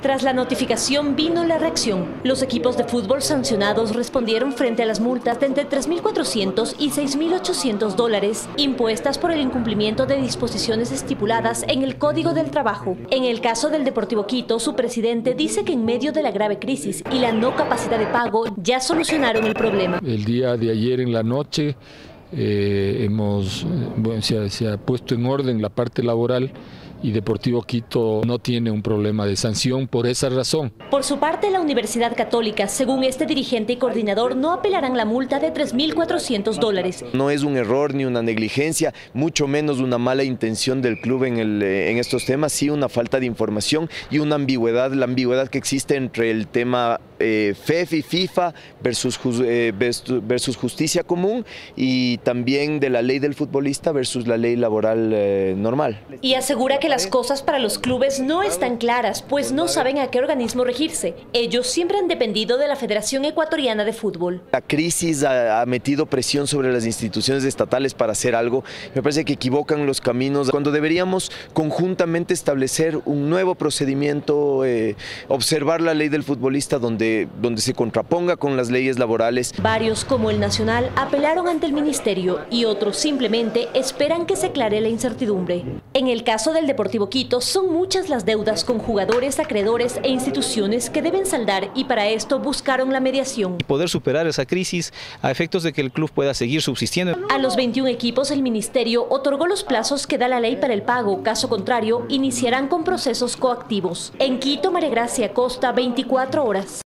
Tras la notificación vino la reacción. Los equipos de fútbol sancionados respondieron frente a las multas de entre $3.400 y $6.800 impuestas por el incumplimiento de disposiciones estipuladas en el Código del Trabajo. En el caso del Deportivo Quito, su presidente dice que en medio de la grave crisis y la no capacidad de pago ya solucionaron el problema. El día de ayer en la noche se ha puesto en orden la parte laboral y Deportivo Quito no tiene un problema de sanción por esa razón. Por su parte, la Universidad Católica, según este dirigente y coordinador, no apelarán la multa de $3.400. No es un error ni una negligencia, mucho menos una mala intención del club en estos temas, sí una falta de información y una ambigüedad, la ambigüedad que existe entre el tema FEF y FIFA versus justicia común y también de la ley del futbolista versus la ley laboral normal. Y asegura que las cosas para los clubes no están claras, pues no saben a qué organismo regirse. Ellos siempre han dependido de la Federación Ecuatoriana de Fútbol. La crisis ha metido presión sobre las instituciones estatales para hacer algo. Me parece que equivocan los caminos cuando deberíamos conjuntamente establecer un nuevo procedimiento, observar la ley del futbolista donde se contraponga con las leyes laborales. Varios, como el Nacional, apelaron ante el Ministerio y otros simplemente esperan que se aclare la incertidumbre. En el caso del Deportivo Quito, son muchas las deudas con jugadores, acreedores e instituciones que deben saldar y para esto buscaron la mediación. Poder superar esa crisis a efectos de que el club pueda seguir subsistiendo. A los 21 equipos el Ministerio otorgó los plazos que da la ley para el pago, caso contrario iniciarán con procesos coactivos. En Quito, María Gracia Costa, 24 horas.